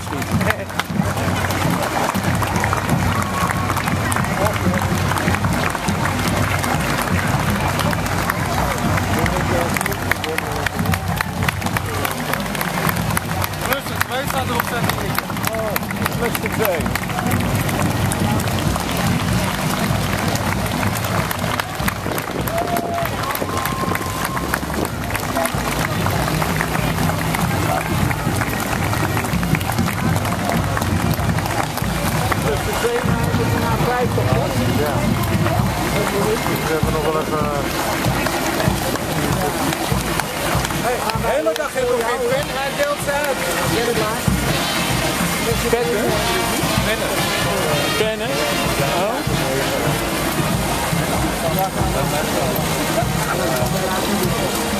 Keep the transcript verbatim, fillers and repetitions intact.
schieten. Rustig, twee staat erop zetten. Oh, rustig twee. Ja. We hebben nog wel even... Hey, de hele dag heeft nog geen pen, hij deelt ze uit. Ken het maar. Pennen? Pennen. Pennen? Oh.